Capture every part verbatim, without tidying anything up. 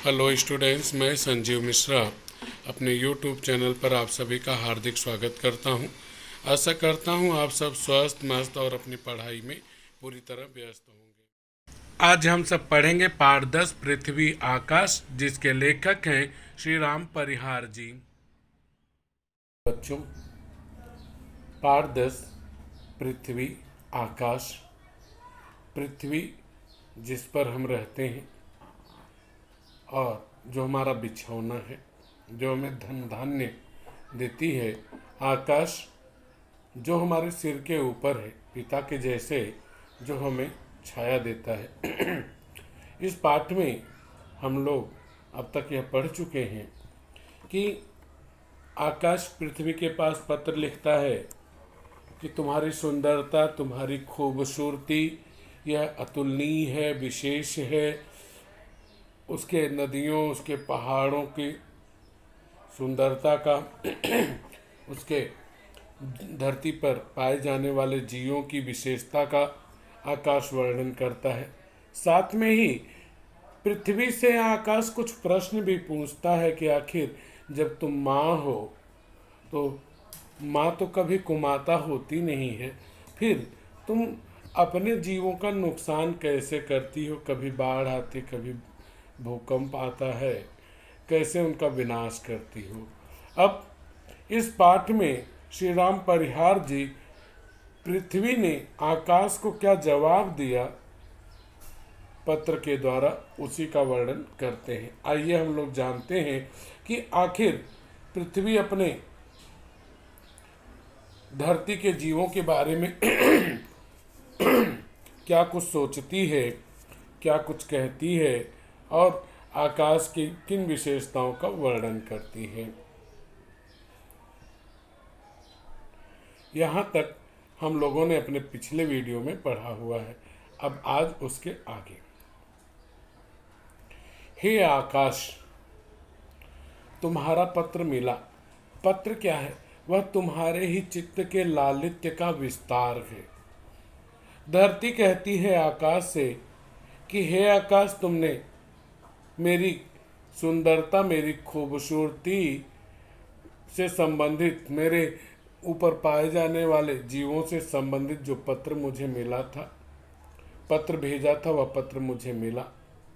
Hello students, मैं संजीव मिश्रा अपने YouTube channel पर आप सभी का हार्दिक स्वागत करता हूं। आशा करता हूं आप सब स्वस्थ मस्त और अपनी पढ़ाई में पूरी तरह व्यस्त होंगे। आज हम सब पढ़ेंगे पाठ दस पृथ्वी आकाश, जिसके लेखक हैं श्री राम परिहार जी। बच्चों, पाठ दस पृथ्वी आकाश। पृथ्वी जिस पर हम रहते हैं और जो हमारा बिछौना है, जो हमें धन धान्य देती है। आकाश जो हमारे सिर के ऊपर है, पिता के जैसे, जो हमें छाया देता है। इस पाठ में हम लोग अब तक यह पढ़ चुके हैं कि आकाश पृथ्वी के पास पत्र लिखता है कि तुम्हारी सुंदरता, तुम्हारी खूबसूरती यह अतुलनीय है, विशेष है। उसके नदियों, उसके पहाड़ों की सुंदरता का, उसके धरती पर पाए जाने वाले जीवों की विशेषता का आकाश वर्णन करता है। साथ में ही पृथ्वी से आकाश कुछ प्रश्न भी पूछता है कि आखिर जब तुम माँ हो तो माँ तो कभी कुमाता होती नहीं है, फिर तुम अपने जीवों का नुकसान कैसे करती हो? कभी बाढ़ आती, कभी भूकंप आता है, कैसे उनका विनाश करती हो? अब इस पाठ में श्री राम परिहार जी पृथ्वी ने आकाश को क्या जवाब दिया पत्र के द्वारा, उसी का वर्णन करते हैं। आइए हम लोग जानते हैं कि आखिर पृथ्वी अपने धरती के जीवों के बारे में क्या कुछ सोचती है, क्या कुछ कहती है और आकाश की किन विशेषताओं का वर्णन करती है। यहाँ तक हम लोगों ने अपने पिछले वीडियो में पढ़ा हुआ है। अब आज उसके आगे। हे आकाश, तुम्हारा पत्र मिला। पत्र क्या है? वह तुम्हारे ही चित्त के लालित्य का विस्तार है। धरती कहती है आकाश से कि हे आकाश, तुमने मेरी सुंदरता, मेरी खूबसूरती से संबंधित, मेरे ऊपर पाए जाने वाले जीवों से संबंधित जो पत्र मुझे मिला था, पत्र भेजा था, वह पत्र मुझे मिला।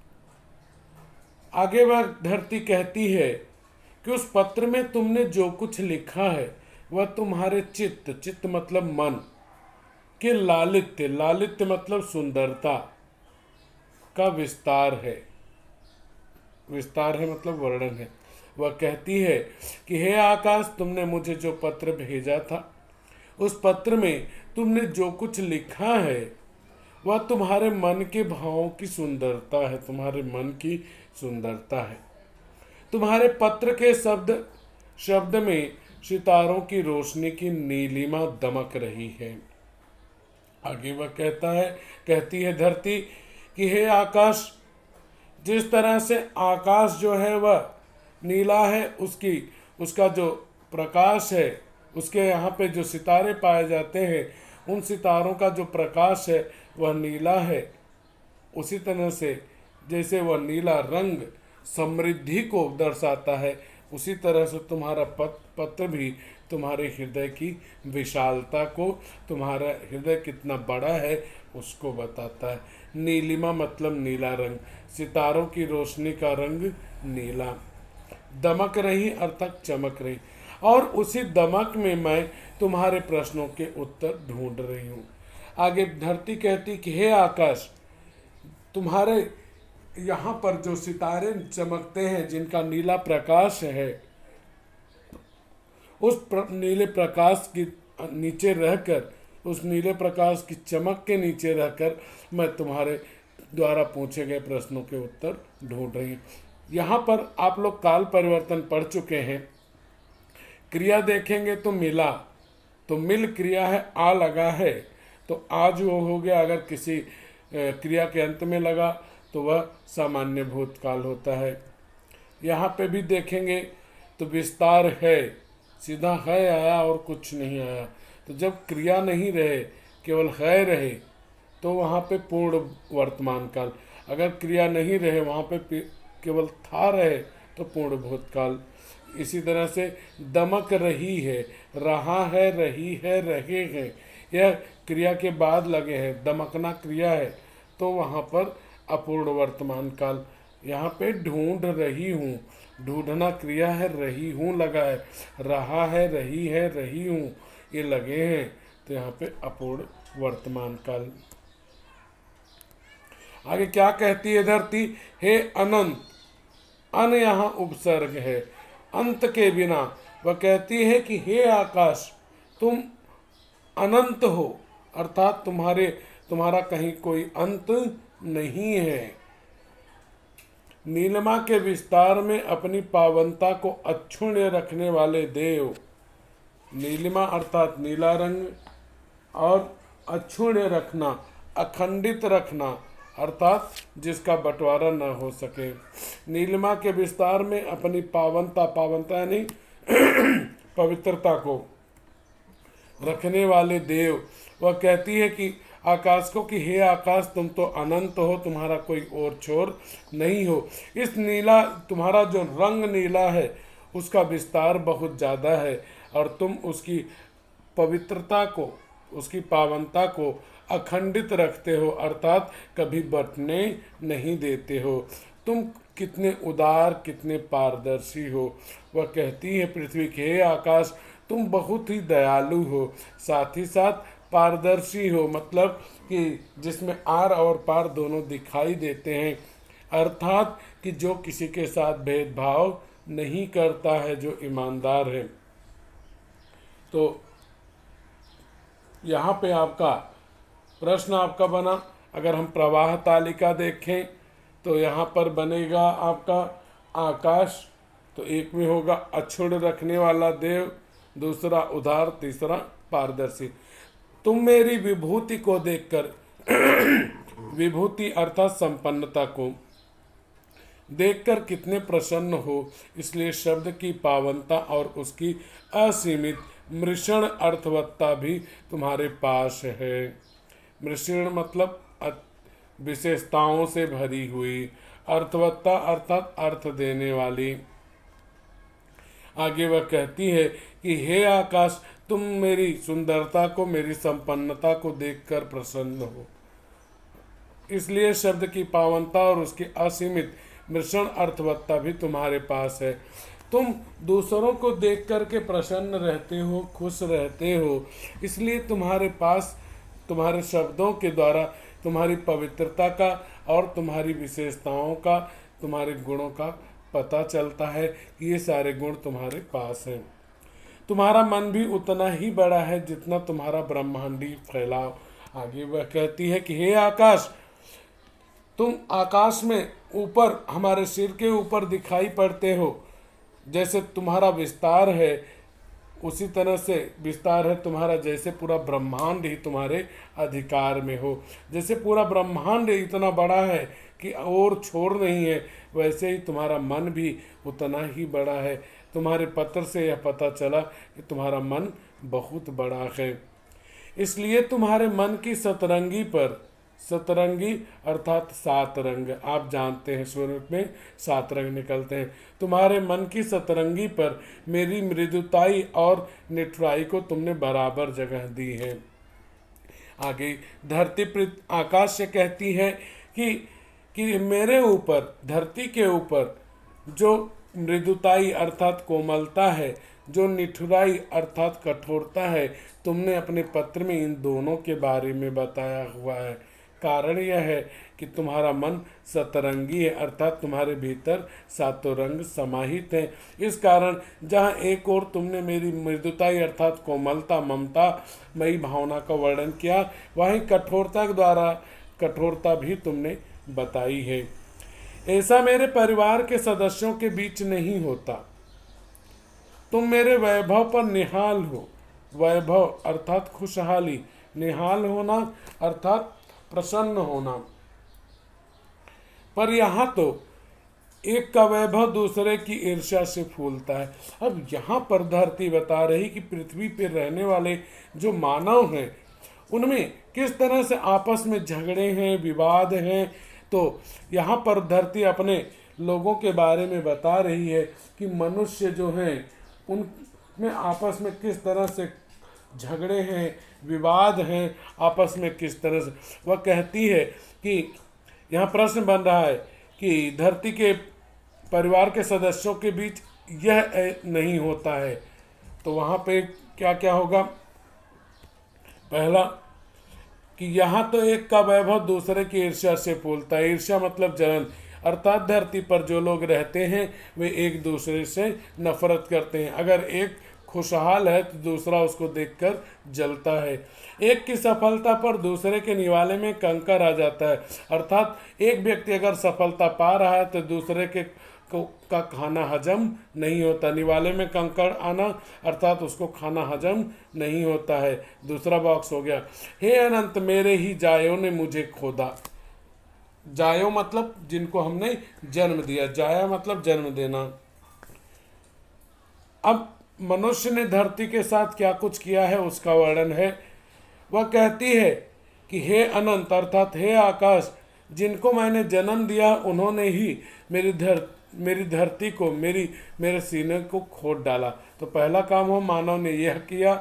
आगे वह धरती कहती है कि उस पत्र में तुमने जो कुछ लिखा है वह तुम्हारे चित्त, चित्त मतलब मन के लालित्य, लालित्य मतलब सुंदरता का विस्तार है। विस्तार है मतलब वर्णन है। वह कहती है कि हे आकाश, तुमने मुझे जो पत्र भेजा था, उस पत्र में तुमने जो कुछ लिखा है वह तुम्हारे मन के भावों की सुंदरता है, तुम्हारे मन की सुंदरता है। तुम्हारे पत्र के शब्द शब्द में सितारों की रोशनी की नीलिमा दमक रही है। आगे वह कहता है कहती है धरती कि हे आकाश, जिस तरह से आकाश जो है वह नीला है, उसकी उसका जो प्रकाश है, उसके यहाँ पे जो सितारे पाए जाते हैं, उन सितारों का जो प्रकाश है वह नीला है। उसी तरह से जैसे वह नीला रंग समृद्धि को दर्शाता है, उसी तरह से तुम्हारा पत, पत्र भी तुम्हारे हृदय की विशालता को, तुम्हारा हृदय कितना बड़ा है उसको बताता है। नीलिमा मतलब नीला रंग, सितारों की रोशनी का रंग नीला। दमक रही अर्थात चमक रही, और उसी दमक में मैं तुम्हारे प्रश्नों के उत्तर ढूंढ रही हूँ। आगे धरती कहती कि हे आकाश, तुम्हारे यहाँ पर जो सितारे चमकते हैं, जिनका नीला प्रकाश है, उस प्र, नीले प्रकाश के नीचे रहकर, उस नीले प्रकाश की चमक के नीचे रहकर मैं तुम्हारे द्वारा पूछे गए प्रश्नों के उत्तर ढूंढ रही हूँ। यहाँ पर आप लोग काल परिवर्तन पढ़ चुके हैं। क्रिया देखेंगे तो मिला, तो मिल क्रिया है, आ लगा है तो आज वो हो गया। अगर किसी क्रिया के अंत में लगा तो वह सामान्य भूतकाल होता है। यहाँ पे भी देखेंगे तो विस्तार है, सीधा है आया और कुछ नहीं आया। तो जब क्रिया नहीं रहे, केवल है रहे, तो वहाँ पे पूर्ण वर्तमान काल। अगर क्रिया नहीं रहे, वहाँ पे केवल था रहे तो पूर्ण भूतकाल। इसी तरह से दमक रही है, रहा है, रही है, रहे हैं, यह क्रिया के बाद लगे हैं, दमकना क्रिया है तो वहाँ पर अपूर्ण वर्तमान काल। यहाँ पे ढूंढ रही हूँ, ढूंढना क्रिया है, रही हूँ लगा है, रहा है, रही है, रही हूँ ये लगे हैं तो यहाँ पे अपूर्ण वर्तमान काल। आगे क्या कहती है धरती, हे अनंत, अन यहाँ उपसर्ग है, अंत के बिना। वह कहती है कि हे आकाश, तुम अनंत हो, अर्थात तुम्हारे तुम्हारा कहीं कोई अंत नहीं है। नीलिमा के विस्तार में अपनी पावनता को अक्षुण्य रखने वाले देव, नीलिमा अर्थात नीला रंग, और अक्षुण्य रखना, अखंडित रखना अर्थात जिसका बंटवारा न हो सके। नीलिमा के विस्तार में अपनी पावनता, पावनता यानी पवित्रता को रखने वाले देव, वह कहती है कि आकाश को कि हे आकाश, तुम तो अनंत हो, तुम्हारा कोई और छोर नहीं हो। इस नीला, तुम्हारा जो रंग नीला है उसका विस्तार बहुत ज़्यादा है और तुम उसकी पवित्रता को, उसकी पावनता को अखंडित रखते हो, अर्थात कभी बंटने नहीं देते हो। तुम कितने उदार, कितने पारदर्शी हो। वह कहती है पृथ्वी के, हे आकाश, तुम बहुत ही दयालु हो, साथ ही साथ पारदर्शी हो, मतलब कि जिसमें आर और पार दोनों दिखाई देते हैं, अर्थात कि जो किसी के साथ भेदभाव नहीं करता है, जो ईमानदार है। तो यहाँ पे आपका प्रश्न आपका बना, अगर हम प्रवाह तालिका देखें तो यहाँ पर बनेगा आपका आकाश, तो एक में होगा अक्षुण्ण रखने वाला देव, दूसरा उदार, तीसरा पारदर्शी। तुम मेरी विभूति को देखकर विभूति अर्थात संपन्नता को देखकर कितने प्रसन्न हो, इसलिए शब्द की पावनता और उसकी असीमित मृषण अर्थवत्ता भी तुम्हारे पास है। मृषण मतलब विशेषताओं से भरी हुई, अर्थवत्ता अर्थात अर्थ देने वाली। आगे वह कहती है कि हे आकाश, तुम मेरी सुंदरता को, मेरी संपन्नता को देखकर प्रसन्न हो, इसलिए शब्द की पावनता और उसकी असीमित मृषण अर्थवत्ता भी तुम्हारे पास है। तुम दूसरों को देख करके प्रसन्न रहते हो, खुश रहते हो, इसलिए तुम्हारे पास तुम्हारे शब्दों के द्वारा तुम्हारी पवित्रता का और तुम्हारी विशेषताओं का, तुम्हारे गुणों का पता चलता है कि ये सारे गुण तुम्हारे पास हैं। तुम्हारा मन भी उतना ही बड़ा है जितना तुम्हारा ब्रह्मांडी फैलाव। आगे वह कहती है कि हे आकाश, तुम आकाश में ऊपर हमारे सिर के ऊपर दिखाई पड़ते हो, जैसे तुम्हारा विस्तार है उसी तरह से विस्तार है तुम्हारा, जैसे पूरा ब्रह्मांड ही तुम्हारे अधिकार में हो। जैसे पूरा ब्रह्मांड इतना बड़ा है कि और छोर नहीं है, वैसे ही तुम्हारा मन भी उतना ही बड़ा है। तुम्हारे पत्र से यह पता चला कि तुम्हारा मन बहुत बड़ा है, इसलिए तुम्हारे मन की सतरंगी पर, सतरंगी अर्थात सात रंग, आप जानते हैं सूर्य में सात रंग निकलते हैं, तुम्हारे मन की सतरंगी पर मेरी मृदुताई और निठुराई को तुमने बराबर जगह दी है। आगे धरती आकाश से कहती है कि कि मेरे ऊपर, धरती के ऊपर जो मृदुताई अर्थात कोमलता है, जो निठुराई अर्थात कठोरता है, तुमने अपने पत्र में इन दोनों के बारे में बताया हुआ है। कारण यह है कि तुम्हारा मन सतरंगी है, अर्थात तुम्हारे भीतर सातों रंग समाहित हैं। इस कारण जहाँ एक ओर तुमने मेरी मृदुताई अर्थात कोमलता, ममता मई भावना का वर्णन किया, वहीं कठोरता के द्वारा कठोरता भी तुमने बताई है। ऐसा मेरे परिवार के सदस्यों के बीच नहीं होता। तुम मेरे वैभव पर निहाल हो, वैभव अर्थात खुशहाली, निहाल होना अर्थात प्रसन्न होना। पर यहाँ तो एक का वैभव दूसरे की ईर्ष्या से फूलता है। अब यहाँ पर धरती बता रही कि पृथ्वी पर रहने वाले जो मानव हैं उनमें किस तरह से आपस में झगड़े हैं, विवाद हैं। तो यहाँ पर धरती अपने लोगों के बारे में बता रही है कि मनुष्य जो हैं उनमें आपस में किस तरह से झगड़े हैं, विवाद हैं, आपस में किस तरह से। वह कहती है कि यहाँ प्रश्न बन रहा है कि धरती के परिवार के सदस्यों के बीच यह नहीं होता है, तो वहाँ पे क्या क्या होगा। पहला कि यहाँ तो एक का वैभव दूसरे की ईर्ष्या से फूलता है। ईर्ष्या मतलब जलन, अर्थात धरती पर जो लोग रहते हैं वे एक दूसरे से नफरत करते हैं। अगर एक खुशहाल है तो दूसरा उसको देखकर जलता है। एक की सफलता पर दूसरे के निवाले में कंकर आ जाता है, अर्थात एक व्यक्ति अगर सफलता पा रहा है तो दूसरे के को का खाना हजम नहीं होता। निवाले में कंकड़ आना अर्थात उसको खाना हजम नहीं होता है। दूसरा बॉक्स हो गया, हे अनंत मेरे ही जायों ने मुझे खोदा। जायो मतलब जिनको हमने जन्म दिया, जाया मतलब जन्म देना। अब मनुष्य ने धरती के साथ क्या कुछ किया है उसका वर्णन है। वह कहती है कि हे अनंत अर्थात हे आकाश, जिनको मैंने जन्म दिया उन्होंने ही मेरी धर मेरी धरती को, मेरी मेरे सीने को खोद डाला। तो पहला काम हो मानव ने यह किया,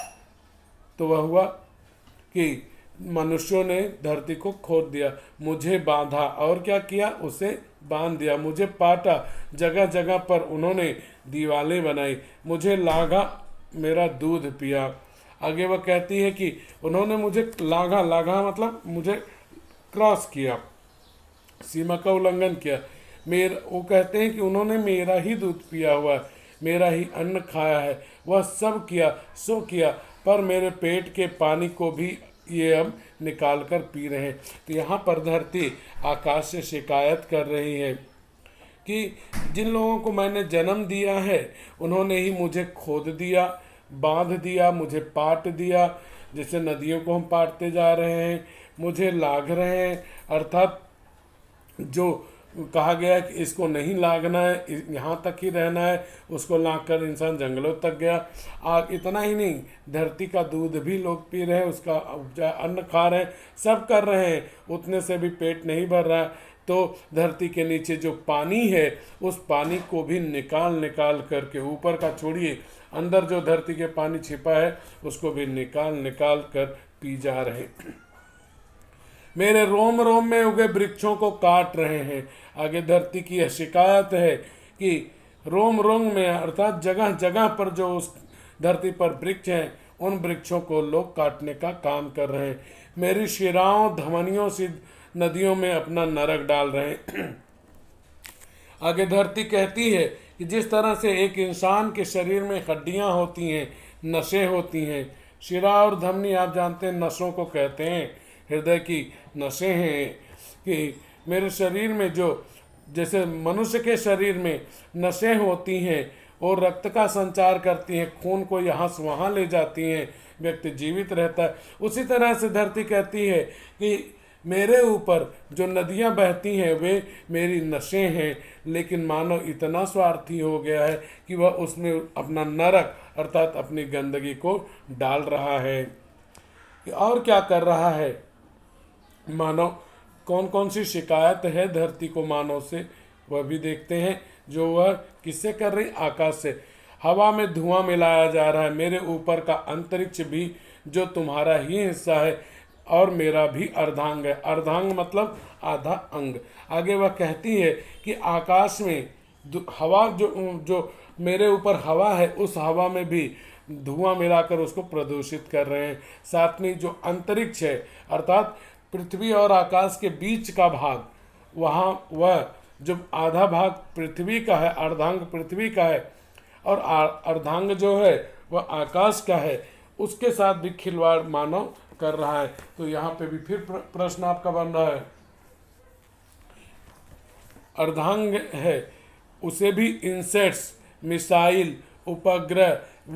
तो वह हुआ कि मनुष्यों ने धरती को खोद दिया। मुझे बांधा, और क्या किया, उसे बांध दिया। मुझे पाटा, जगह जगह पर उन्होंने दीवारें बनाई। मुझे लागा, मेरा दूध पिया। आगे वह कहती है कि उन्होंने मुझे लागा, लागा मतलब मुझे क्रॉस किया, सीमा का उल्लंघन किया। मेरा वो कहते हैं कि उन्होंने मेरा ही दूध पिया हुआ है, मेरा ही अन्न खाया है। वह सब किया सो किया, पर मेरे पेट के पानी को भी ये अब निकाल कर पी रहे हैं। तो यहाँ पर धरती आकाश से शिकायत कर रही है कि जिन लोगों को मैंने जन्म दिया है उन्होंने ही मुझे खोद दिया, बांध दिया, मुझे पाट दिया, जैसे नदियों को हम पाटते जा रहे हैं। मुझे लाग रहे हैं, अर्थात जो कहा गया है कि इसको नहीं लागना है, यहाँ तक ही रहना है, उसको लाग कर इंसान जंगलों तक गया। आग इतना ही नहीं, धरती का दूध भी लोग पी रहे हैं, उसका अन्न खा रहे हैं, सब कर रहे हैं, उतने से भी पेट नहीं भर रहा है। तो धरती के नीचे जो पानी है उस पानी को भी निकाल निकाल करके, ऊपर का छोड़िए, अंदर जो धरती के पानी छिपा है उसको भी निकाल निकाल कर पी जा रहे हैं। मेरे रोम रोम में उगे वृक्षों को काट रहे हैं। आगे धरती की यह शिकायत है कि रोम रोम में अर्थात जगह जगह पर जो उस धरती पर वृक्ष हैं उन वृक्षों को लोग काटने का काम कर रहे हैं। मेरी शिराओं धमनियों से नदियों में अपना नरक डाल रहे हैं। आगे धरती कहती है कि जिस तरह से एक इंसान के शरीर में हड्डियां होती हैं, नसें होती हैं, शिरा और धमनी आप जानते हैं नसों को कहते हैं, हृदय की नसें हैं, कि मेरे शरीर में जो जैसे मनुष्य के शरीर में नसें होती हैं और रक्त का संचार करती हैं, खून को यहाँ से वहाँ ले जाती हैं, व्यक्ति जीवित रहता है, उसी तरह से धरती कहती है कि मेरे ऊपर जो नदियाँ बहती हैं वे मेरी नसें हैं। लेकिन मानव इतना स्वार्थी हो गया है कि वह उसमें अपना नरक अर्थात अपनी गंदगी को डाल रहा है। और क्या कर रहा है मानव, कौन कौन सी शिकायत है धरती को मानव से, वह भी देखते हैं। जो वह किससे कर रही, आकाश से। हवा में धुआं मिलाया जा रहा है, मेरे ऊपर का अंतरिक्ष भी जो तुम्हारा ही हिस्सा है और मेरा भी अर्धांग है। अर्धांग मतलब आधा अंग। आगे वह कहती है कि आकाश में हवा जो जो मेरे ऊपर हवा है उस हवा में भी धुआं मिलाकर उसको प्रदूषित कर रहे हैं। साथ में जो अंतरिक्ष है अर्थात पृथ्वी और आकाश के बीच का भाग, वहाँ वह जो आधा भाग पृथ्वी का है, अर्धांग पृथ्वी का है और अर्धांग जो है वह आकाश का है, उसके साथ भी खिलवाड़ मानव कर रहा है। तो यहाँ पे भी फिर प्रश्न आपका बन रहा है, अर्धांग है उसे भी इंसेट्स, मिसाइल, उपग्रह,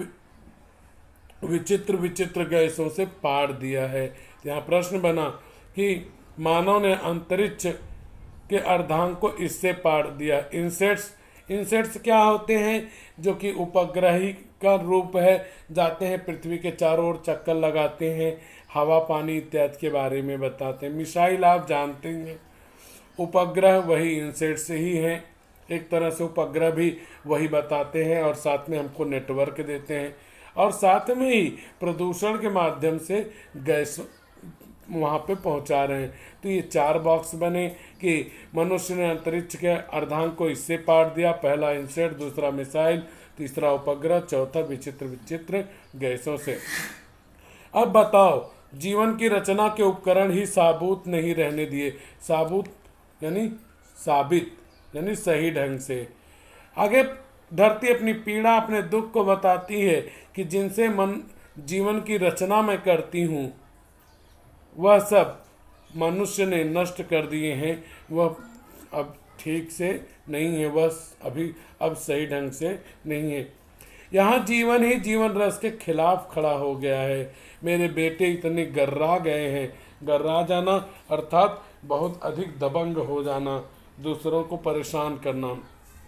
विचित्र विचित्र गैसों से पार दिया है। यहाँ प्रश्न बना कि मानव ने अंतरिक्ष के अर्धांग को इससे पार दिया। इंसेट्स इंसेट्स क्या होते हैं, जो कि उपग्रही का रूप है, जाते हैं पृथ्वी के चारों ओर चक्कर लगाते हैं, हवा पानी इत्यादि के बारे में बताते हैं। मिसाइल आप जानते हैं, उपग्रह वही इंसेट्स ही हैं। एक तरह से उपग्रह भी वही बताते हैं और साथ में हमको नेटवर्क देते हैं और साथ में ही प्रदूषण के माध्यम से गैस वहाँ पे पहुँचा रहे हैं। तो ये चार बॉक्स बने कि मनुष्य ने अंतरिक्ष के अर्धांग को इससे पाट दिया, पहला इनसेट, दूसरा मिसाइल, तीसरा उपग्रह, चौथा विचित्र विचित्र गैसों से। अब बताओ, जीवन की रचना के उपकरण ही साबुत नहीं रहने दिए। साबुत यानी साबित यानी सही ढंग से। आगे धरती अपनी पीड़ा, अपने दुख को बताती है कि जिनसे मन जीवन की रचना मैं करती हूँ वह सब मनुष्य ने नष्ट कर दिए हैं। वह अब ठीक से नहीं है, वह अभी अब सही ढंग से नहीं है। यहाँ जीवन ही जीवन रस के खिलाफ खड़ा हो गया है। मेरे बेटे इतने गर्रा गए हैं। गर्रा जाना अर्थात बहुत अधिक दबंग हो जाना, दूसरों को परेशान करना।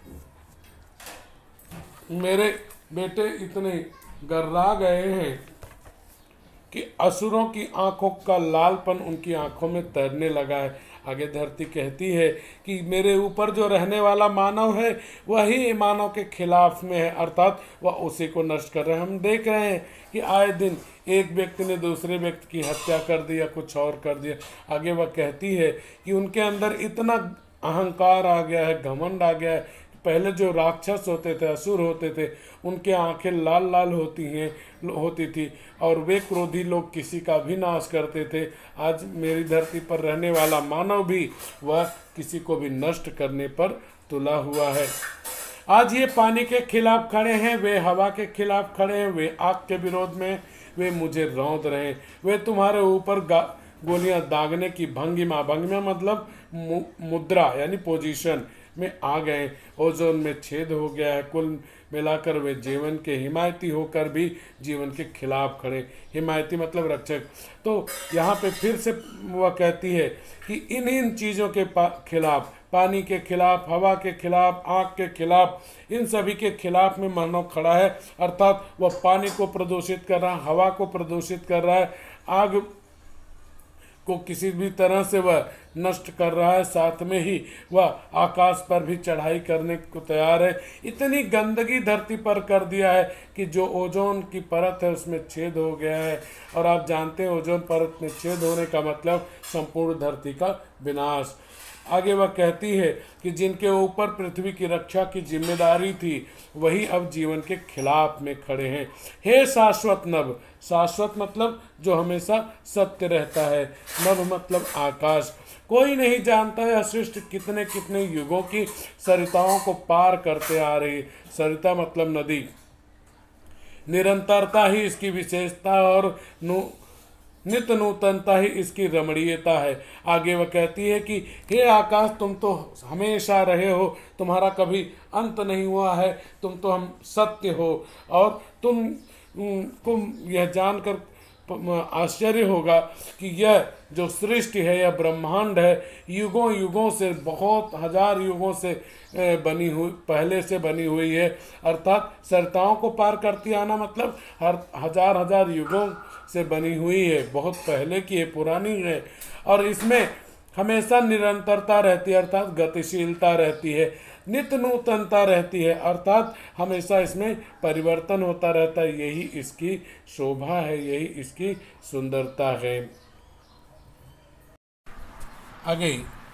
मेरे बेटे इतने गर्रा गए हैं कि असुरों की आंखों का लालपन उनकी आंखों में तैरने लगा है। आगे धरती कहती है कि मेरे ऊपर जो रहने वाला मानव है वही मानव के खिलाफ में है, अर्थात वह उसी को नष्ट कर रहे हैं। हम देख रहे हैं कि आए दिन एक व्यक्ति ने दूसरे व्यक्ति की हत्या कर दी या कुछ और कर दिया। आगे वह कहती है कि उनके अंदर इतना अहंकार आ गया है, घमंड आ गया है। पहले जो राक्षस होते थे, असुर होते थे, उनके आंखें लाल लाल होती हैं होती थी और वे क्रोधी लोग किसी का भी नाश करते थे। आज मेरी धरती पर रहने वाला मानव भी वह किसी को भी नष्ट करने पर तुला हुआ है। आज ये पानी के खिलाफ खड़े हैं, वे हवा के खिलाफ खड़े हैं, वे आग के विरोध में, वे मुझे रौंद रहे हैं। वे तुम्हारे ऊपर गोलियां दागने की भंगिमा, भंगिमा मतलब मुद्रा यानी पोजीशन में आ गए। ओजोन में छेद हो गया है। कुल मिलाकर वे जीवन के हिमायती होकर भी जीवन के खिलाफ खड़े। हिमायती मतलब रक्षक। तो यहाँ पे फिर से वह कहती है कि इन इन चीज़ों के खिलाफ, पानी के खिलाफ, हवा के खिलाफ, आग के खिलाफ, इन सभी के खिलाफ में मानव खड़ा है। अर्थात वह पानी को प्रदूषित कर रहा है, हवा को प्रदूषित कर रहा है, आग को किसी भी तरह से वह नष्ट कर रहा है, साथ में ही वह आकाश पर भी चढ़ाई करने को तैयार है। इतनी गंदगी धरती पर कर दिया है कि जो ओजोन की परत है उसमें छेद हो गया है। और आप जानते हैं ओजोन परत में छेद होने का मतलब संपूर्ण धरती का विनाश। आगे वह कहती है कि जिनके ऊपर पृथ्वी की रक्षा की जिम्मेदारी थी वही अब जीवन के खिलाफ में खड़े हैं। हे शाश्वत नभ, शाश्वत मतलब जो हमेशा सत्य रहता है, नभ मतलब आकाश। कोई नहीं जानता है सृष्टि कितने कितने युगों की सरिताओं को पार करते आ रही। सरिता मतलब नदी। निरंतरता ही इसकी विशेषता और नु नित्य नूतनता ही इसकी रमणीयता है। आगे वह कहती है कि हे आकाश, तुम तो हमेशा रहे हो, तुम्हारा कभी अंत नहीं हुआ है, तुम तो हम सत्य हो। और तुम को यह जानकर आश्चर्य होगा कि यह जो सृष्टि है, यह ब्रह्मांड है, युगों युगों से, बहुत हजार युगों से बनी हुई, पहले से बनी हुई है। अर्थात सरिताओं को पार करती आना मतलब हर हजार हजार युगों से बनी हुई है, बहुत पहले की है, पुरानी है। और इसमें हमेशा निरंतरता रहती है, अर्थात गतिशीलता रहती है, नित्य नूतनता रहती है, अर्थात हमेशा इसमें परिवर्तन होता रहता है। यही इसकी शोभा है, यही इसकी सुंदरता है। आगे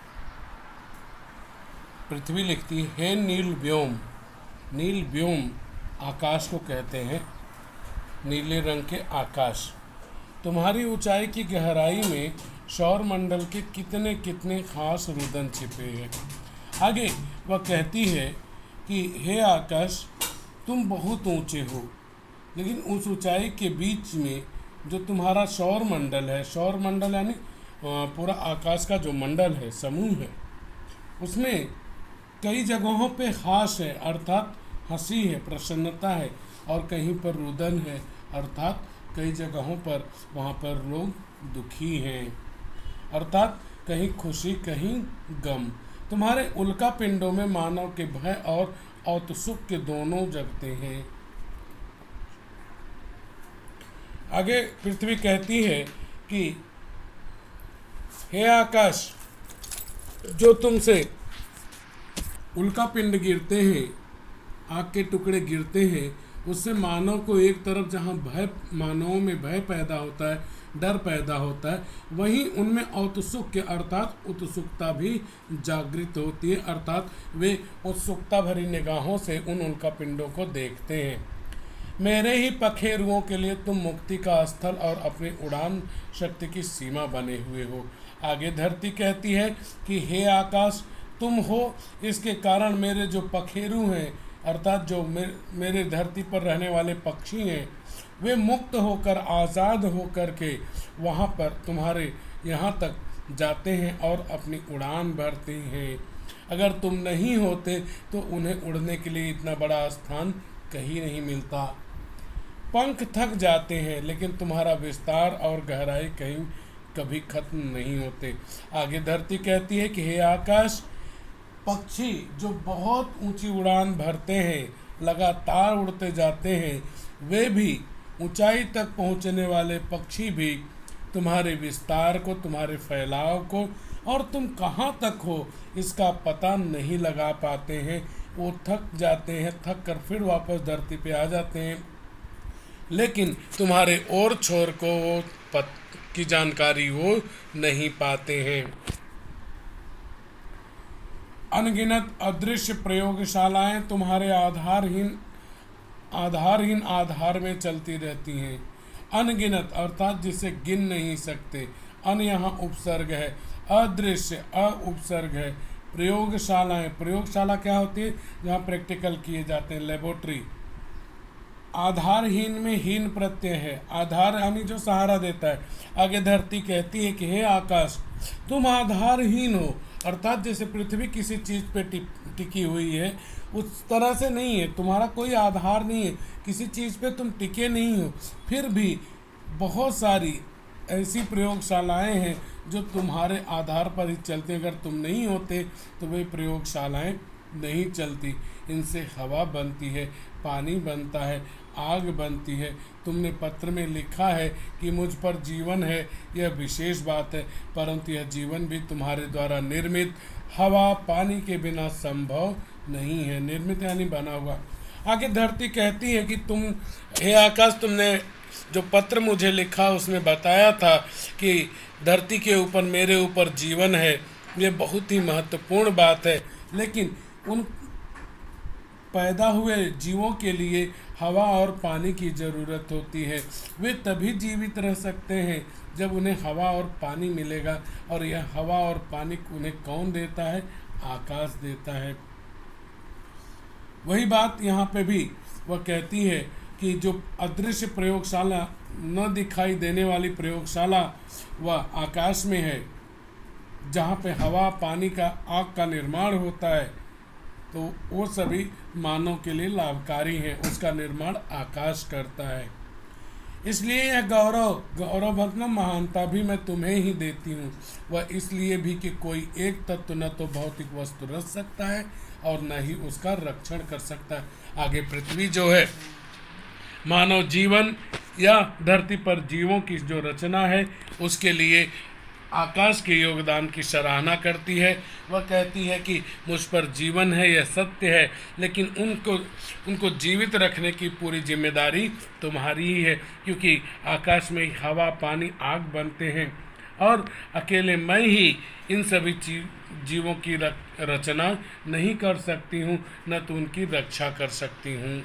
पृथ्वी लिखती है, नील व्योम। नील व्योम आकाश को कहते हैं, नीले रंग के आकाश। तुम्हारी ऊंचाई की गहराई में सौर मंडल के कितने कितने खास रुदन छिपे हैं। आगे वह कहती है कि हे आकाश, तुम बहुत ऊंचे हो, लेकिन उस ऊंचाई के बीच में जो तुम्हारा सौर मंडल है, सौर मंडल यानी पूरा आकाश का जो मंडल है, समूह है, उसमें कई जगहों पे हास है, अर्थात हंसी है, प्रसन्नता है, और कहीं पर रुदन है, अर्थात कई जगहों पर वहाँ पर लोग दुखी हैं, अर्थात कहीं खुशी कहीं गम। तुम्हारे उल्का पिंडों में मानव के भय और औतसुख के दोनों जगते हैं। आगे पृथ्वी कहती है कि हे आकाश, जो तुमसे उल्का पिंड गिरते हैं, आग के टुकड़े गिरते हैं, उससे मानव को एक तरफ जहाँ भय, मानवों में भय पैदा होता है, डर पैदा होता है, वहीं उनमें औत्सुक्य अर्थात उत्सुकता भी जागृत होती है, अर्थात वे उत्सुकता भरी निगाहों से उन उल्का पिंडों को देखते हैं। मेरे ही पखेरुओं के लिए तुम मुक्ति का स्थल और अपनी उड़ान शक्ति की सीमा बने हुए हो। आगे धरती कहती है कि हे आकाश, तुम हो, इसके कारण मेरे जो पखेरु हैं, अर्थात जो मेरे, मेरे धरती पर रहने वाले पक्षी हैं, वे मुक्त होकर, आज़ाद होकर के वहाँ पर तुम्हारे यहाँ तक जाते हैं और अपनी उड़ान भरते हैं। अगर तुम नहीं होते तो उन्हें उड़ने के लिए इतना बड़ा स्थान कहीं नहीं मिलता। पंख थक जाते हैं, लेकिन तुम्हारा विस्तार और गहराई कहीं कभी खत्म नहीं होते। आगे धरती कहती है कि हे आकाश, पक्षी जो बहुत ऊंची उड़ान भरते हैं, लगातार उड़ते जाते हैं, वे भी ऊंचाई तक पहुंचने वाले पक्षी भी तुम्हारे विस्तार को, तुम्हारे फैलाव को और तुम कहाँ तक हो इसका पता नहीं लगा पाते हैं। वो थक जाते हैं, थक कर फिर वापस धरती पे आ जाते हैं, लेकिन तुम्हारे और छोर को वो पत की जानकारी वो नहीं पाते हैं। अनगिनत अदृश्य प्रयोगशालाएं तुम्हारे आधारहीन आधारहीन आधार में चलती रहती हैं। अनगिनत अर्थात जिसे गिन नहीं सकते। अन यहाँ उपसर्ग है, अदृश्य अ उपसर्ग है। प्रयोगशालाएं, प्रयोगशाला क्या होती है? जहाँ प्रैक्टिकल किए जाते हैं, लेबोरेटरी। आधारहीन में हीन प्रत्यय है, आधार यानी जो सहारा देता है। आगे धरती कहती है कि हे आकाश, तुम आधारहीन हो, अर्थात जैसे पृथ्वी किसी चीज़ पे टिकी हुई है उस तरह से नहीं है, तुम्हारा कोई आधार नहीं है, किसी चीज़ पे तुम टिके नहीं हो। फिर भी बहुत सारी ऐसी प्रयोगशालाएं हैं जो तुम्हारे आधार पर ही चलती हैं। अगर तुम नहीं होते तो वे प्रयोगशालाएं नहीं चलती। इनसे हवा बनती है, पानी बनता है, आग बनती है। तुमने पत्र में लिखा है कि मुझ पर जीवन है, यह विशेष बात है, परंतु यह जीवन भी तुम्हारे द्वारा निर्मित हवा पानी के बिना संभव नहीं है। निर्मित यानी बना हुआ। आगे धरती कहती है कि तुम हे आकाश, तुमने जो पत्र मुझे लिखा उसमें बताया था कि धरती के ऊपर मेरे ऊपर जीवन है, ये बहुत ही महत्वपूर्ण बात है, लेकिन उन पैदा हुए जीवों के लिए हवा और पानी की ज़रूरत होती है। वे तभी जीवित रह सकते हैं जब उन्हें हवा और पानी मिलेगा, और यह हवा और पानी उन्हें कौन देता है? आकाश देता है। वही बात यहाँ पे भी वह कहती है कि जो अदृश्य प्रयोगशाला, न दिखाई देने वाली प्रयोगशाला वह आकाश में है, जहाँ पे हवा पानी का आग का निर्माण होता है, तो वो सभी मानव के लिए लाभकारी हैं। उसका निर्माण आकाश करता है। इसलिए यह गौरव गौरव मतलब महानता भी मैं तुम्हें ही देती हूँ। वह इसलिए भी कि कोई एक तत्व न तो भौतिक वस्तु रच सकता है और न ही उसका रक्षण कर सकता है। आगे पृथ्वी जो है, मानव जीवन या धरती पर जीवों की जो रचना है, उसके लिए आकाश के योगदान की सराहना करती है। वह कहती है कि मुझ पर जीवन है, यह सत्य है, लेकिन उनको उनको जीवित रखने की पूरी जिम्मेदारी तुम्हारी ही है, क्योंकि आकाश में हवा पानी आग बनते हैं और अकेले मैं ही इन सभी जीवों की रचना नहीं कर सकती हूँ, न तो उनकी रक्षा कर सकती हूँ।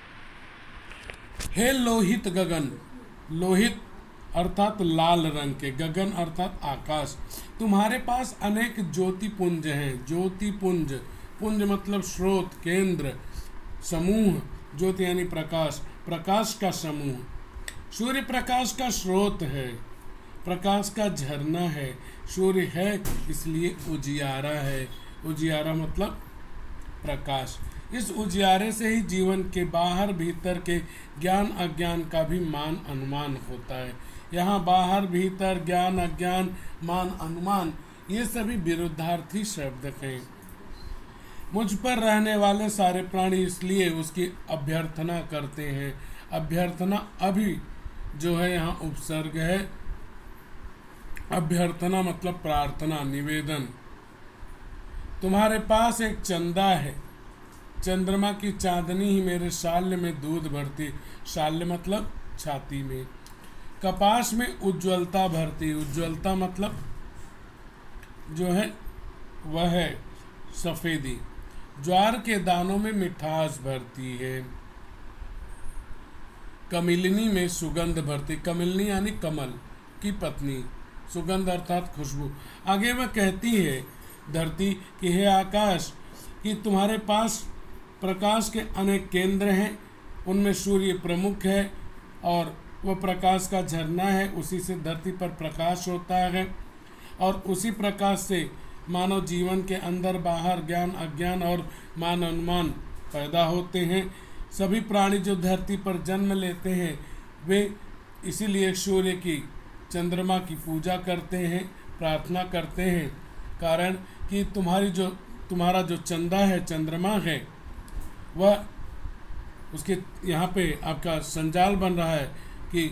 हे लोहित गगन, लोहित अर्थात लाल रंग के, गगन अर्थात आकाश, तुम्हारे पास अनेक ज्योति पुंज हैं। ज्योति पुंज, पुंज मतलब स्रोत, केंद्र, समूह। ज्योति यानी प्रकाश, प्रकाश का समूह। सूर्य प्रकाश का स्रोत है, प्रकाश का झरना है। सूर्य है इसलिए उजियारा है। उजियारा मतलब प्रकाश। इस उजियारे से ही जीवन के बाहर भीतर के ज्ञान अज्ञान का भी मान अनुमान होता है। यहाँ बाहर भीतर ज्ञान अज्ञान मान अनुमान ये सभी विरुद्धार्थी शब्द हैं। मुझ पर रहने वाले सारे प्राणी इसलिए उसकी अभ्यर्थना करते हैं। अभ्यर्थना अभी जो है यहाँ उपसर्ग है। अभ्यर्थना मतलब प्रार्थना, निवेदन। तुम्हारे पास एक चंदा है, चंद्रमा की चांदनी ही मेरे शाल्य में दूध भरती, शाल्य मतलब छाती में। कपास में उज्ज्वलता भरती, उज्ज्वलता मतलब जो है वह है सफेदी। ज्वार के दानों में मिठास भरती है। कमिलिनी में सुगंध भरती, कमिलिनी यानी कमल की पत्नी, सुगंध अर्थात खुशबू। आगे वह कहती है धरती कि हे आकाश, कि तुम्हारे पास प्रकाश के अनेक केंद्र हैं, उनमें सूर्य प्रमुख है और वह प्रकाश का झरना है, उसी से धरती पर प्रकाश होता है और उसी प्रकाश से मानव जीवन के अंदर बाहर ज्ञान अज्ञान और मान अनुमान पैदा होते हैं। सभी प्राणी जो धरती पर जन्म लेते हैं वे इसीलिए सूर्य की चंद्रमा की पूजा करते हैं, प्रार्थना करते हैं, कारण कि तुम्हारी जो तुम्हारा जो चंदा है, चंद्रमा है, वह उसके यहाँ पे आपका संजाल बन रहा है कि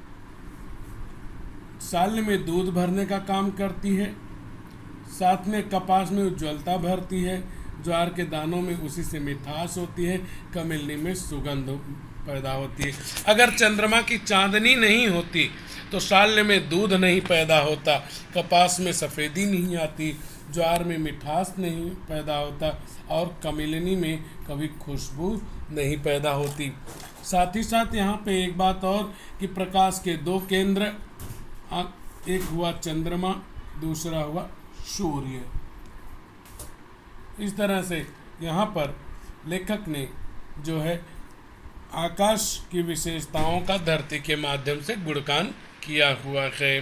साल में दूध भरने का काम करती है, साथ में कपास में उज्ज्वलता भरती है, ज्वार के दानों में उसी से मिठास होती है, कमिलनी में सुगंध पैदा होती है। अगर चंद्रमा की चांदनी नहीं होती तो साल्य में दूध नहीं पैदा होता, कपास में सफ़ेदी नहीं आती, ज्वार में मिठास नहीं पैदा होता और कमिलनी में कभी खुशबू नहीं पैदा होती। साथ ही साथ यहाँ पे एक बात और कि प्रकाश के दो केंद्र, एक हुआ चंद्रमा, दूसरा हुआ सूर्य। इस तरह से यहाँ पर लेखक ने जो है आकाश की विशेषताओं का धरती के माध्यम से गुणगान किया हुआ है।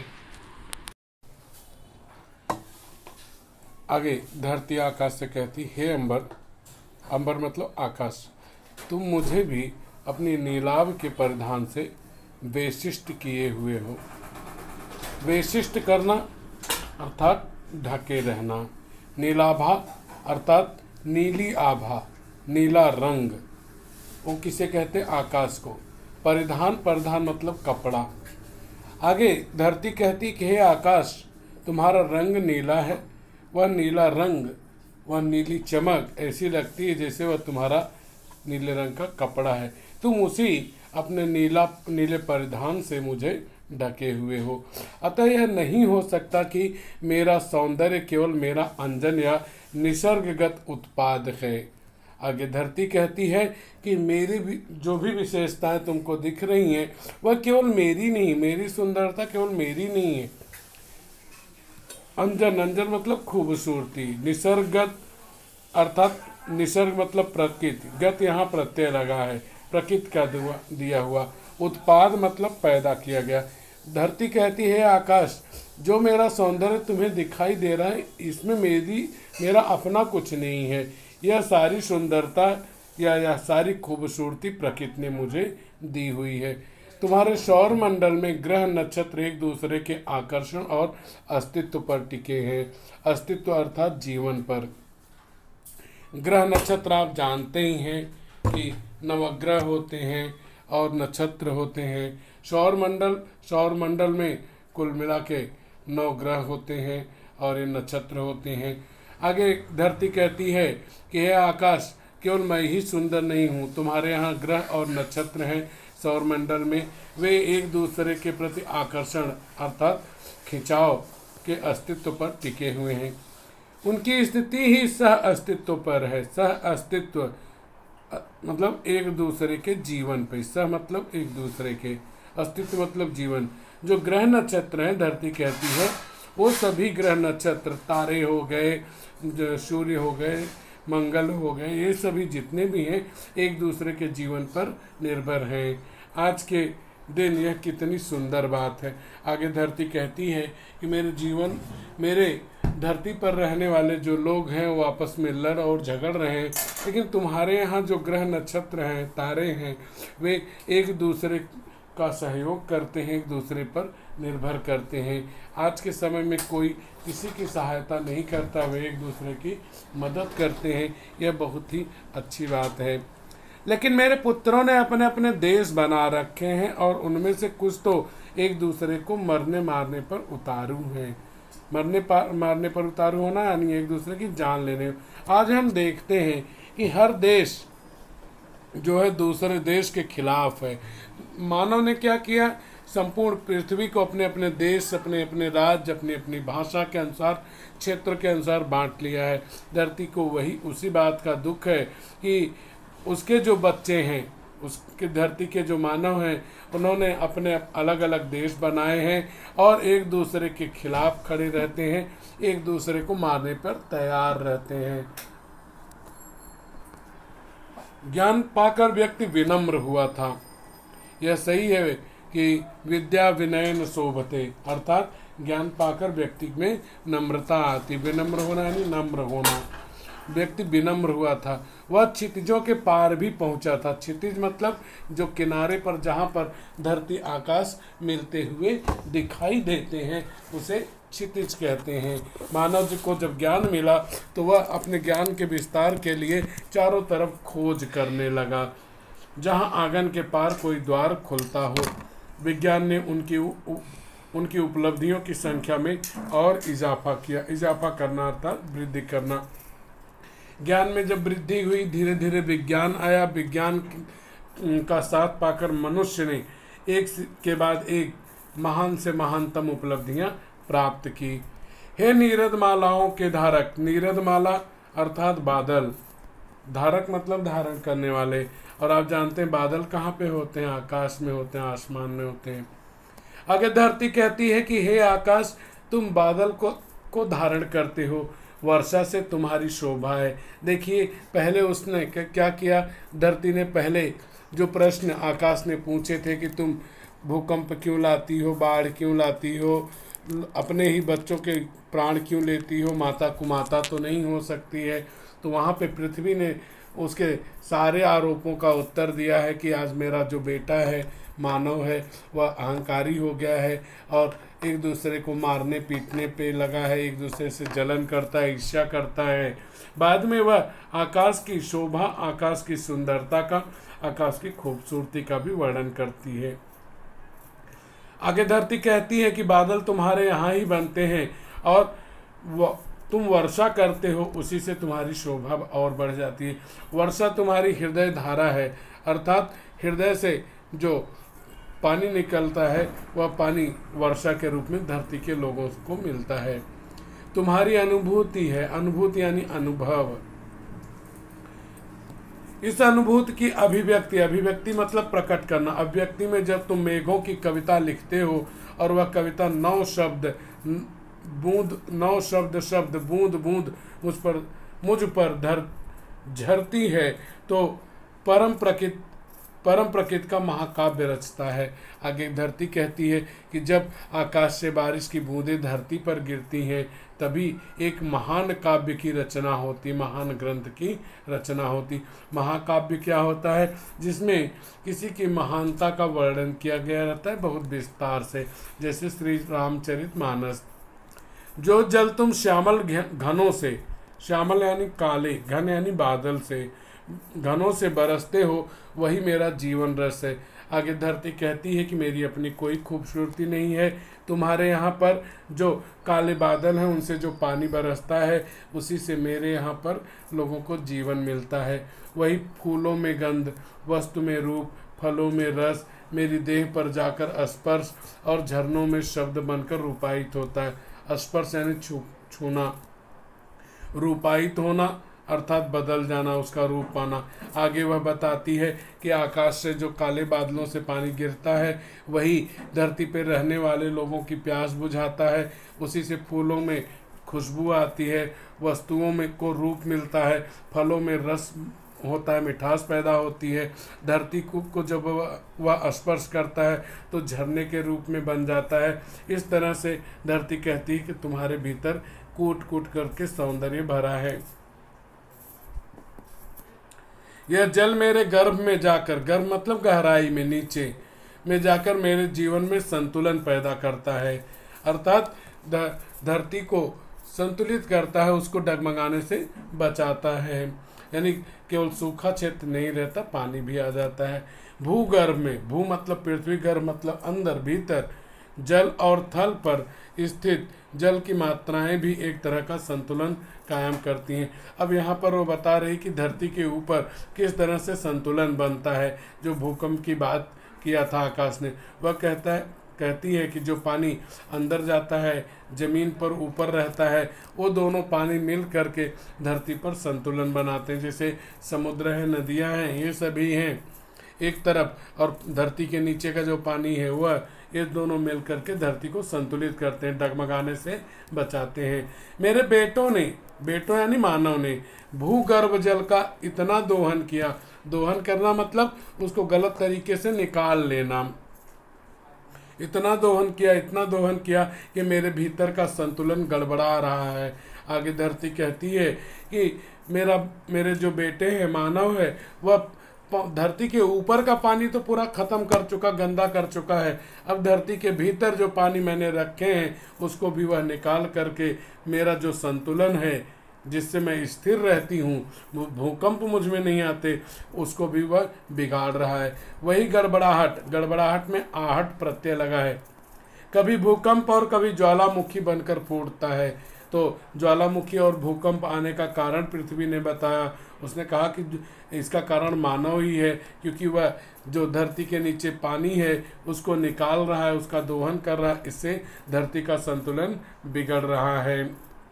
आगे धरती आकाश से कहती, हे अंबर, अंबर मतलब आकाश, तुम मुझे भी अपनी नीलाभ के परिधान से वैशिष्ट किए हुए हो। वैशिष्ट करना अर्थात ढके रहना, नीलाभा अर्थात नीली आभा, नीला रंग, वो किसे कहते आकाश को। परिधान, परिधान मतलब कपड़ा। आगे धरती कहती कि हे आकाश, तुम्हारा रंग नीला है, वह नीला रंग, वह नीली चमक ऐसी लगती है जैसे वह तुम्हारा नीले रंग का कपड़ा है। तुम उसी अपने नीला नीले परिधान से मुझे ढके हुए हो। अतः यह नहीं हो सकता कि मेरा सौंदर्य केवल मेरा अंजन या निसर्गगत उत्पाद है। आगे धरती कहती है कि मेरी भी जो भी विशेषताएं तुमको दिख रही हैं वह केवल मेरी नहीं, मेरी सुंदरता केवल मेरी नहीं है। अंजन, अंजन मतलब खूबसूरती, निसर्गगत अर्थात निसर्ग मतलब प्रकृति, गत यहाँ प्रत्यय लगा है, प्रकृति का दिया हुआ, उत्पाद मतलब पैदा किया गया। धरती कहती है आकाश, जो मेरा सौंदर्य तुम्हें दिखाई दे रहा है इसमें मेरी मेरा अपना कुछ नहीं है, यह सारी सुंदरता या यह सारी खूबसूरती प्रकृति ने मुझे दी हुई है। तुम्हारे सौर मंडल में ग्रह नक्षत्र एक दूसरे के आकर्षण और अस्तित्व पर टिके हैं। अस्तित्व अर्थात जीवन पर। ग्रह नक्षत्र आप जानते ही हैं कि नवग्रह होते हैं और नक्षत्र होते हैं। सौर मंडल, सौर मंडल में कुल मिला के नौ ग्रह होते हैं और ये नक्षत्र होते हैं। आगे धरती कहती है कि हे आकाश, केवल मैं ही सुंदर नहीं हूँ, तुम्हारे यहाँ ग्रह और नक्षत्र हैं सौर मंडल में, वे एक दूसरे के प्रति आकर्षण अर्थात खिंचाव के अस्तित्व पर टिके हुए हैं। उनकी स्थिति ही सह अस्तित्व पर है। सह अस्तित्व मतलब एक दूसरे के जीवन पे, सह मतलब एक दूसरे के, अस्तित्व मतलब जीवन। जो ग्रह नक्षत्र हैं धरती कहती है वो सभी ग्रह नक्षत्र, तारे हो गए, सूर्य हो गए, मंगल हो गए, ये सभी जितने भी हैं एक दूसरे के जीवन पर निर्भर हैं। आज के दिन यह कितनी सुंदर बात है। आगे धरती कहती है कि मेरे जीवन, मेरे धरती पर रहने वाले जो लोग हैं वो आपस में लड़ और झगड़ रहे हैं, लेकिन तुम्हारे यहाँ जो ग्रह नक्षत्र हैं, तारे हैं, वे एक दूसरे का सहयोग करते हैं, एक दूसरे पर निर्भर करते हैं। आज के समय में कोई किसी की सहायता नहीं करता, वे एक दूसरे की मदद करते हैं, यह बहुत ही अच्छी बात है। लेकिन मेरे पुत्रों ने अपने अपने देश बना रखे हैं और उनमें से कुछ तो एक दूसरे को मरने मारने पर उतारू हैं। मरने पर मारने पर उतारू होना यानी एक दूसरे की जान लेने। आज हम देखते हैं कि हर देश जो है दूसरे देश के खिलाफ है। मानव ने क्या किया, संपूर्ण पृथ्वी को अपने अपने देश, अपने अपने राज्य, अपनी अपनी भाषा के अनुसार, क्षेत्र के अनुसार बांट लिया है। धरती को वही उसी बात का दुख है कि उसके जो बच्चे हैं, उसके धरती के जो मानव हैं, उन्होंने अपने अलग अलग देश बनाए हैं और एक दूसरे के खिलाफ खड़े रहते हैं, एक दूसरे को मारने पर तैयार रहते हैं। ज्ञान पाकर व्यक्ति विनम्र हुआ था। यह सही है कि विद्या विनयन शोभते, अर्थात ज्ञान पाकर व्यक्ति में नम्रता आती। विनम्र होना यानी नम्र होना। व्यक्ति विनम्र हुआ था, वह क्षितिजों के पार भी पहुंचा था। क्षितिज मतलब जो किनारे पर जहाँ पर धरती आकाश मिलते हुए दिखाई देते हैं उसे क्षितिज कहते हैं। मानव जी को जब ज्ञान मिला तो वह अपने ज्ञान के विस्तार के लिए चारों तरफ खोज करने लगा, जहाँ आंगन के पार कोई द्वार खुलता हो। विज्ञान ने उनकी उ, उ, उनकी उपलब्धियों की संख्या में और इजाफा किया। इजाफा करना अर्थात वृद्धि करना। ज्ञान में जब वृद्धि हुई, धीरे धीरे विज्ञान आया। विज्ञान का साथ पाकर मनुष्य ने एक के बाद एक महान से महानतम उपलब्धियां प्राप्त की। हे नीरद मालाओं के धारक, नीरद माला अर्थात बादल, धारक मतलब धारण करने वाले। और आप जानते हैं बादल कहाँ पे होते हैं, आकाश में होते हैं, आसमान में होते हैं। आगे धरती कहती है कि हे आकाश, तुम बादल को को धारण करते हो, वर्षा से तुम्हारी शोभा है। देखिए पहले उसने क्या किया, धरती ने पहले जो प्रश्न आकाश ने पूछे थे कि तुम भूकंप क्यों लाती हो, बाढ़ क्यों लाती हो, अपने ही बच्चों के प्राण क्यों लेती हो, माता कुमाता तो नहीं हो सकती है। तो वहाँ पे पृथ्वी ने उसके सारे आरोपों का उत्तर दिया है कि आज मेरा जो बेटा है, मानव है, वह अहंकारी हो गया है और एक दूसरे को मारने पीटने पे लगा है, एक दूसरे से जलन करता है, ईर्ष्या करता है। बाद में वह आकाश की शोभा, आकाश की सुंदरता का, आकाश की खूबसूरती का भी वर्णन करती है। आगे धरती कहती है कि बादल तुम्हारे यहाँ ही बनते हैं और वह तुम वर्षा करते हो, उसी से तुम्हारी शोभा और बढ़ जाती है। वर्षा तुम्हारी हृदय धारा है, अर्थात हृदय से जो पानी निकलता है वह पानी वर्षा के रूप में धरती के लोगों को मिलता है। तुम्हारी अनुभूति है, अनुभूति यानी अनुभव। इस अनुभूति की अभिव्यक्ति, अभिव्यक्ति मतलब प्रकट करना। अभिव्यक्ति में जब तुम मेघों की कविता लिखते हो और वह कविता नौ शब्द बूंद नौ शब्द शब्द बूंद बूंद मुझ पर मुझ पर धर झरती है तो परम प्रकृति परम प्रकृति का महाकाव्य रचता है। आगे धरती कहती है कि जब आकाश से बारिश की बूंदें धरती पर गिरती हैं तभी एक महान काव्य की रचना होती, महान ग्रंथ की रचना होती। महाकाव्य क्या होता है, जिसमें किसी की महानता का वर्णन किया गया रहता है बहुत विस्तार से, जैसे श्री रामचरितमानस। जो जल तुम श्यामल घनों से, श्यामल यानी काले, घन यानी बादल से, घनों से बरसते हो, वही मेरा जीवन रस है। आगे धरती कहती है कि मेरी अपनी कोई खूबसूरती नहीं है, तुम्हारे यहाँ पर जो काले बादल हैं उनसे जो पानी बरसता है उसी से मेरे यहाँ पर लोगों को जीवन मिलता है। वही फूलों में गंध, वस्तु में रूप, फलों में रस मेरी देह पर जाकर स्पर्श और झरनों में शब्द बनकर रूपायित होता है। स्पर्श यानी छू छूना, रूपायित होना अर्थात बदल जाना, उसका रूप पाना। आगे वह बताती है कि आकाश से जो काले बादलों से पानी गिरता है वही धरती पर रहने वाले लोगों की प्यास बुझाता है, उसी से फूलों में खुशबू आती है, वस्तुओं में को रूप मिलता है, फलों में रस होता है, मिठास पैदा होती है। धरती को, को जब वह स्पर्श करता है तो झरने के रूप में बन जाता है। इस तरह से धरती कहती है कि तुम्हारे भीतर कूट कूट करके सौंदर्य भरा है। यह जल मेरे गर्भ में जाकर, गर्भ मतलब गहराई में, नीचे में जाकर मेरे जीवन में संतुलन पैदा करता है, अर्थात धरती को संतुलित करता है, उसको डगमगाने से बचाता है। यानी केवल सूखा क्षेत्र नहीं रहता, पानी भी आ जाता है। भूगर्भ में, भू मतलब पृथ्वी, गर्भ मतलब अंदर भीतर, जल और थल पर स्थित जल की मात्राएं भी एक तरह का संतुलन कायम करती हैं। अब यहाँ पर वो बता रही कि धरती के ऊपर किस तरह से संतुलन बनता है। जो भूकंप की बात किया था आकाश ने, वह कहता है कहती है कि जो पानी अंदर जाता है, जमीन पर ऊपर रहता है, वो दोनों पानी मिल करके धरती पर संतुलन बनाते हैं। जैसे समुद्र है, नदियां हैं, ये सभी हैं एक तरफ, और धरती के नीचे का जो पानी है वह, ये दोनों मिल करके धरती को संतुलित करते हैं, डगमगाने से बचाते हैं। मेरे बेटों ने, बेटों यानी मानव ने, भूगर्भ जल का इतना दोहन किया। दोहन करना मतलब उसको गलत तरीके से निकाल लेना। इतना दोहन किया, इतना दोहन किया कि मेरे भीतर का संतुलन गड़बड़ा रहा है। आगे धरती कहती है कि मेरा मेरे जो बेटे हैं, मानव है, वह धरती के ऊपर का पानी तो पूरा खत्म कर चुका, गंदा कर चुका है। अब धरती के भीतर जो पानी मैंने रखे हैं उसको भी वह निकाल करके मेरा जो संतुलन है, जिससे मैं स्थिर रहती हूँ, भूकंप मुझ में नहीं आते, उसको भी वह बिगाड़ रहा है। वही गड़बड़ाहट, गड़बड़ाहट में आहट प्रत्यय लगा है। कभी भूकंप और कभी ज्वालामुखी बनकर फूटता है। तो ज्वालामुखी और भूकंप आने का कारण पृथ्वी ने बताया। उसने कहा कि इसका कारण मानव ही है, क्योंकि वह जो धरती के नीचे पानी है उसको निकाल रहा है, उसका दोहन कर रहा है, इससे धरती का संतुलन बिगड़ रहा है।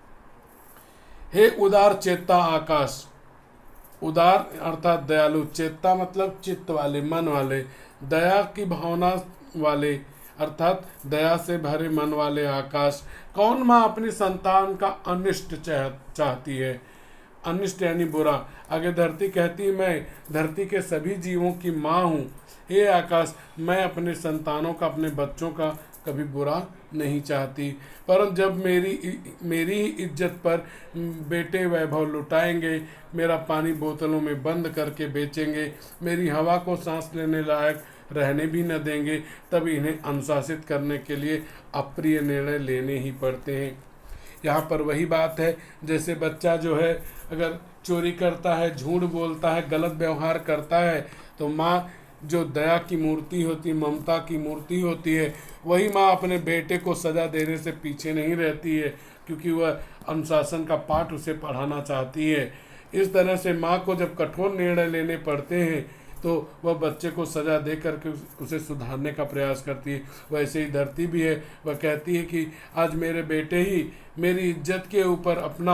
हे उदार चेता आकाश, उदार अर्थात दयालु, चेता मतलब चित्त वाले, मन वाले, दया की भावना वाले अर्थात दया से भरे मन वाले आकाश। कौन माँ अपनी संतान का अनिष्ट चाह, चाहती है? अनिष्ट यानी बुरा। आगे धरती कहती है, मैं धरती के सभी जीवों की माँ हूँ। हे आकाश, मैं अपने संतानों का, अपने बच्चों का कभी बुरा नहीं चाहती, परंतु जब मेरी मेरी ही इज्जत पर बेटे वैभव लुटाएंगे, मेरा पानी बोतलों में बंद करके बेचेंगे, मेरी हवा को सांस लेने लायक रहने भी न देंगे, तब इन्हें अनुशासित करने के लिए अप्रिय निर्णय लेने ही पड़ते हैं। यहाँ पर वही बात है, जैसे बच्चा जो है अगर चोरी करता है, झूठ बोलता है, गलत व्यवहार करता है, तो माँ जो दया की मूर्ति होती, ममता की मूर्ति होती है, वही माँ अपने बेटे को सजा देने से पीछे नहीं रहती है, क्योंकि वह अनुशासन का पाठ उसे पढ़ाना चाहती है। इस तरह से माँ को जब कठोर निर्णय लेने पड़ते हैं तो वह बच्चे को सजा दे करके उसे सुधारने का प्रयास करती है। वैसे ही धरती भी है, वह कहती है कि आज मेरे बेटे ही मेरी इज्जत के ऊपर अपना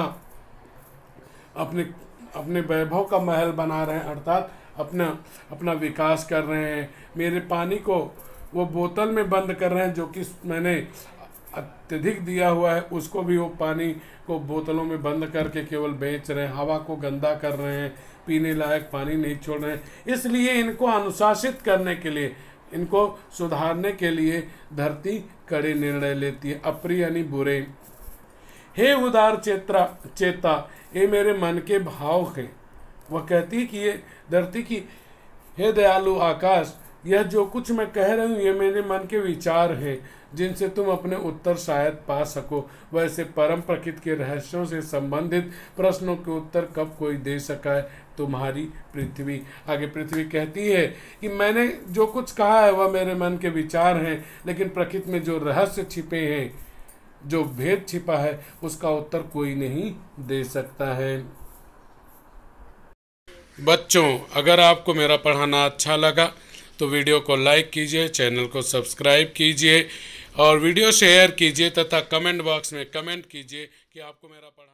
अपने अपने वैभव का महल बना रहे हैं, अर्थात अपना अपना विकास कर रहे हैं। मेरे पानी को वो बोतल में बंद कर रहे हैं, जो कि मैंने अत्यधिक दिया हुआ है, उसको भी वो पानी को बोतलों में बंद करके केवल बेच रहे हैं, हवा को गंदा कर रहे हैं, पीने लायक पानी नहीं छोड़ रहे हैं। इसलिए इनको अनुशासित करने के लिए, इनको सुधारने के लिए धरती कड़े निर्णय लेती है, अप्रिय यानी बुरे। हे उदार चेता चेता, ये मेरे मन के भाव हैं। वह कहती है कि ये धरती की, हे दयालु आकाश, यह जो कुछ मैं कह रही हूँ ये मेरे मन के विचार हैं, जिनसे तुम अपने उत्तर शायद पा सको। वैसे परम प्रकृति के रहस्यों से संबंधित प्रश्नों के उत्तर कब कोई दे सका है? तुम्हारी पृथ्वी। आगे पृथ्वी कहती है कि मैंने जो कुछ कहा है वह मेरे मन के विचार हैं, लेकिन प्रकृति में जो रहस्य छिपे हैं, जो भेद छिपा है, उसका उत्तर कोई नहीं दे सकता है। बच्चों, अगर आपको मेरा पढ़ाना अच्छा लगा तो वीडियो को लाइक कीजिए, चैनल को सब्सक्राइब कीजिए और वीडियो शेयर कीजिए तथा कमेंट बॉक्स में कमेंट कीजिए कि आपको मेरा पढ़ाना